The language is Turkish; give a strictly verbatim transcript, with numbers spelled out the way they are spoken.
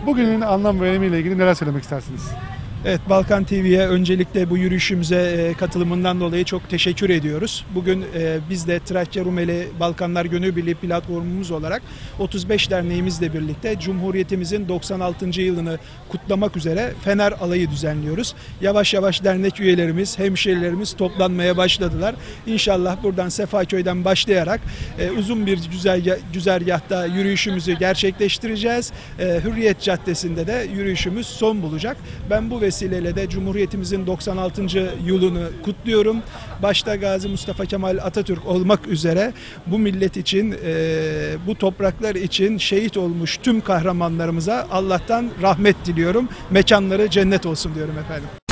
Bugünün anlam ve önemiyle ilgili neler söylemek istersiniz? Evet, Balkan T V'ye öncelikle bu yürüyüşümüze katılımından dolayı çok teşekkür ediyoruz. Bugün biz de Trakya Rumeli Balkanlar Gönül Birliği platformumuz olarak otuz beş derneğimizle birlikte Cumhuriyetimizin doksan altıncı yılını kutlamak üzere Fener Alayı düzenliyoruz. Yavaş yavaş dernek üyelerimiz, hemşehrilerimiz toplanmaya başladılar. İnşallah buradan Sefaköy'den başlayarak uzun bir güzergahta yürüyüşümüzü gerçekleştireceğiz. Hürriyet Caddesi'nde de yürüyüşümüz son bulacak. Ben bu vesileyle de Cumhuriyetimizin doksan altıncı yılını kutluyorum. Başta Gazi Mustafa Kemal Atatürk olmak üzere bu millet için, bu topraklar için şehit olmuş tüm kahramanlarımıza Allah'tan rahmet diliyorum. Mekanları cennet olsun diyorum efendim.